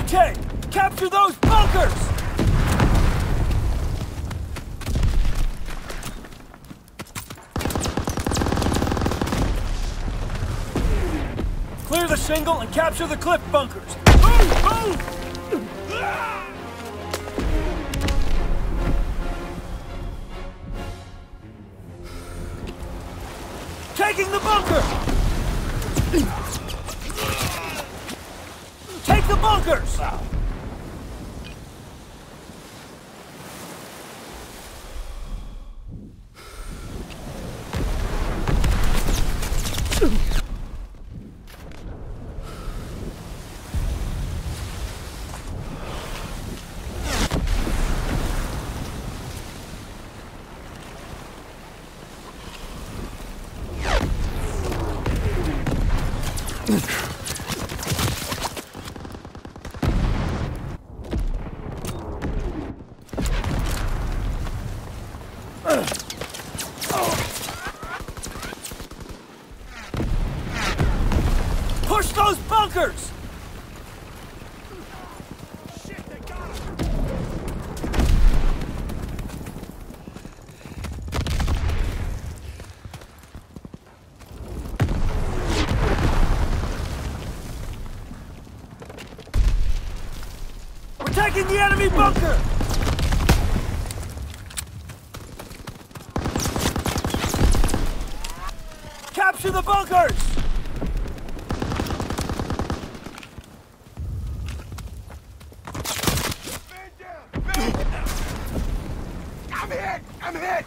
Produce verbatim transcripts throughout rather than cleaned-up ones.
Okay, capture those bunkers! Clear the shingle and capture the cliff bunkers. Move, move! Taking the bunker! Take the bunkers! Push those bunkers! Shit, they got him! We're taking the enemy bunker! Capture the bunkers! I'm hit! I'm hit!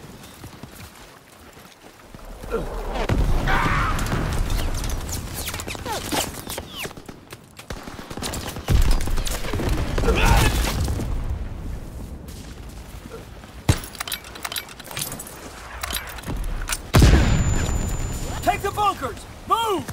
Take the bunkers! Move!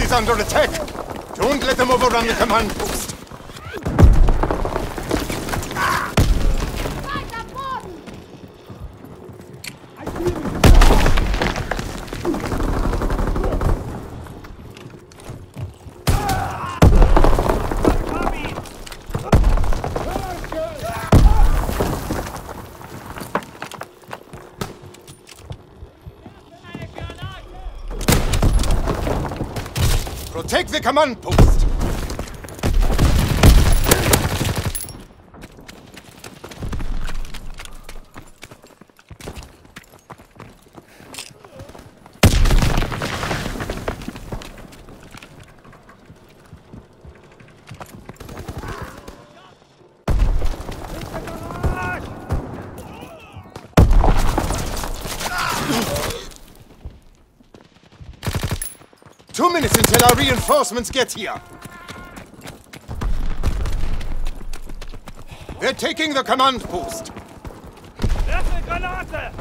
is under attack! Don't let them overrun the command post! Protect the command post! Two minutes until our reinforcements get here. They're taking the command post. Werfe Granate!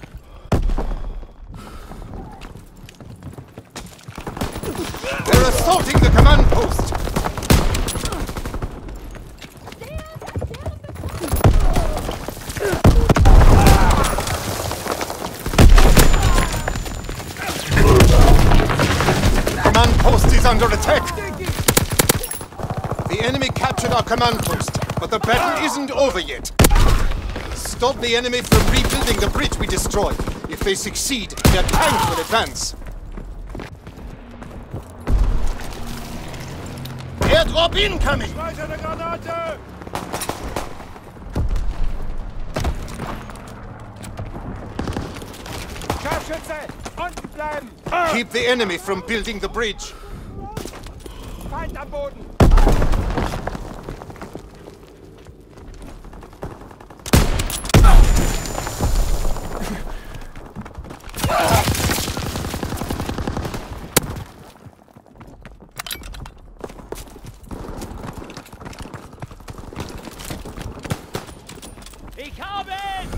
They're assaulting the command post. Command post is under attack. The enemy captured our command post, but the battle isn't over yet. Stop the enemy from rebuilding the bridge we destroyed. If they succeed, their tank will advance. Airdrop incoming! Weiter eine Granate! Scharfschütze! Unten bleiben! Keep the enemy from building the bridge. Feind am Boden! Ich habe ihn!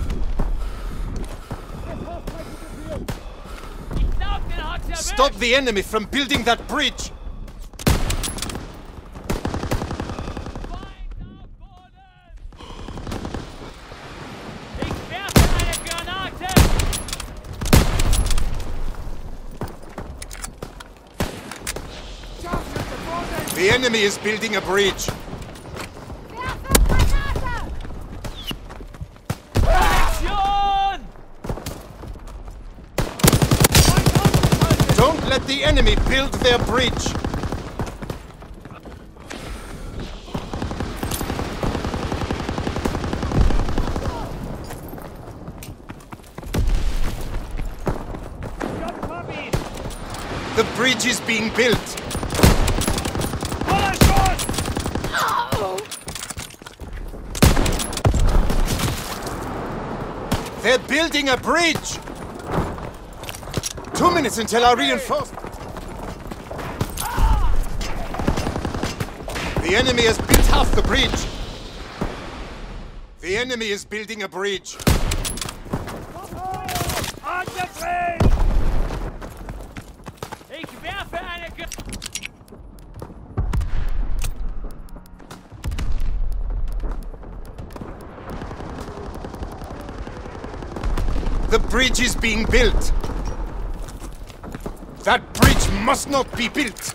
Ich glaub, den hat's erwischt! Stop the enemy from building that bridge. Feind am Boden! Ich werfe eine Granate! Scharfschütze, Vorsicht! The enemy is building a bridge. Aktion! Don't let the enemy build their bridge. The bridge is being built. They're building a bridge! Two minutes until our reinforcement... The enemy has built half the bridge! The enemy is building a bridge! Angegriffen! Ich werfe eine Ge The bridge is being built! That bridge must not be built!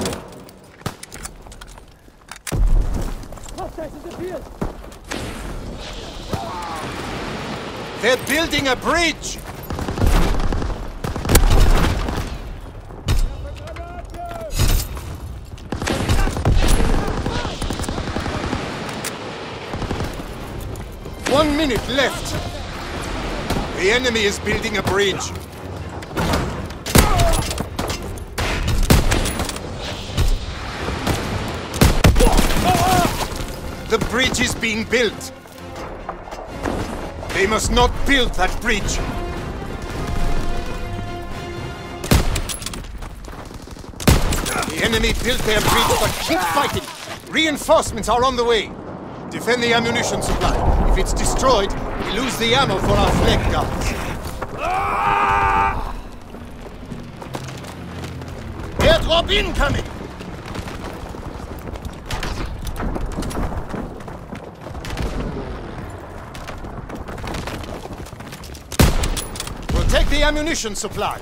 They're building a bridge! One minute left! The enemy is building a bridge. The bridge is being built. They must not build that bridge. The enemy built their bridge, but keep fighting. Reinforcements are on the way. Defend the ammunition supply. If it's destroyed, we lose the ammo for our flank guards. Drop incoming! We'll take the ammunition supply.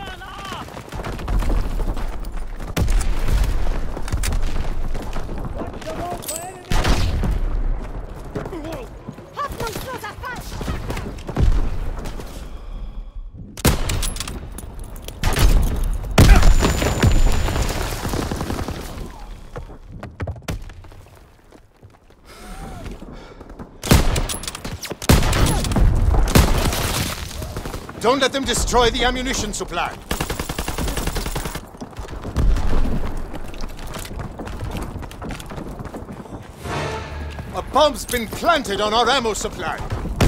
Don't let them destroy the ammunition supply. A bomb's been planted on our ammo supply.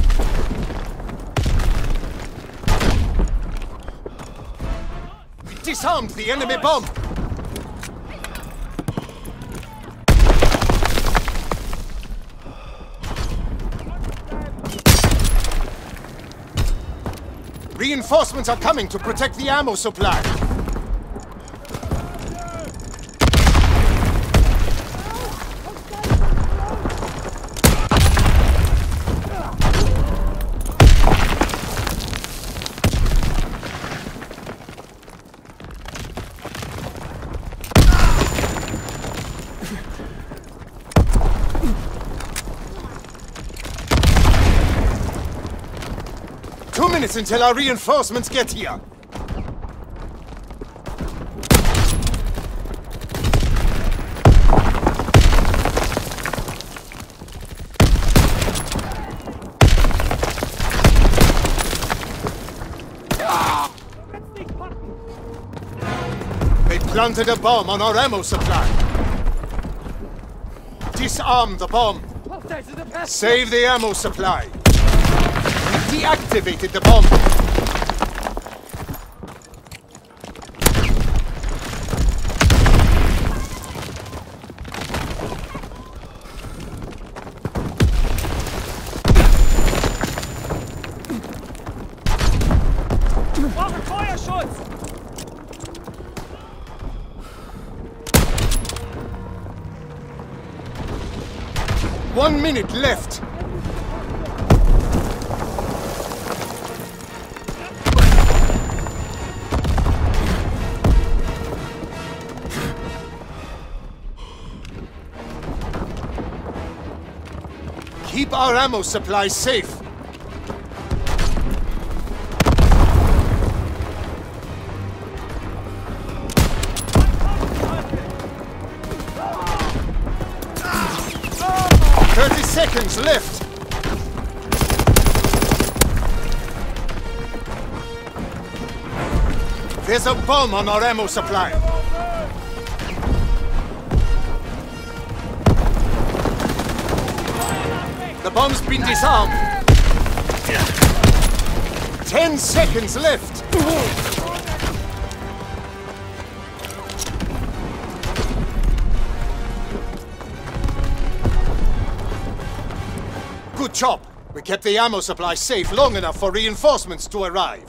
We disarmed the enemy bomb. Reinforcements are coming to protect the ammo supply. Two minutes until our reinforcements get here. They planted a bomb on our ammo supply. Disarm the bomb. Save the ammo supply. Deactivated the bomb. Brauche Feuerschutz! One minute left. Keep our ammo supply safe. Thirty seconds left. There's a bomb on our ammo supply. The bomb's been disarmed. Ten seconds left. Good job. We kept the ammo supply safe long enough for reinforcements to arrive.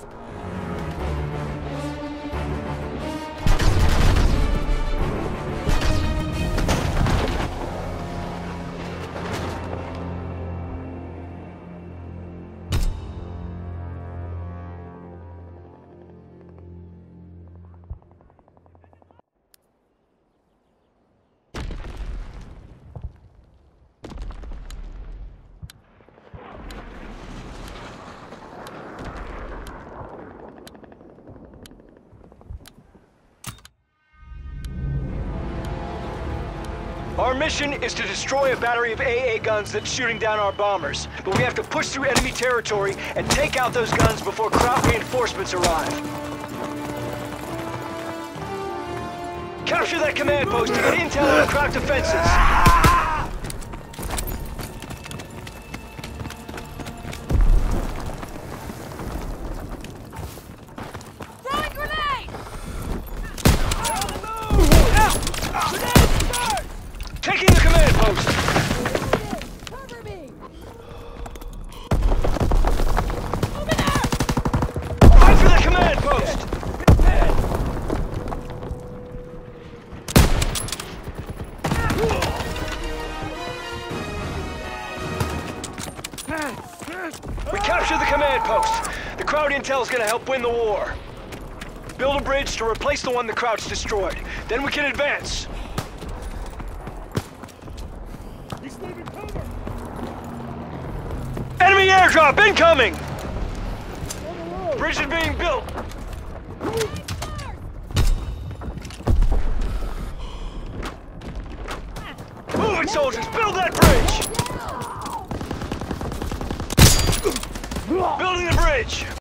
Our mission is to destroy a battery of A A guns that's shooting down our bombers. But we have to push through enemy territory and take out those guns before Kraut reinforcements arrive. Capture that command post to get intel on Kraut defenses. Taking the command post! Cover me! Over there! Fight for the command post! We captured the command post. The Kraut intel is gonna help win the war. Build a bridge to replace the one the Kraut's destroyed. Then we can advance. Enemy airdrop incoming! Bridge is being built. Move it, soldiers! Build that bridge! Building the bridge!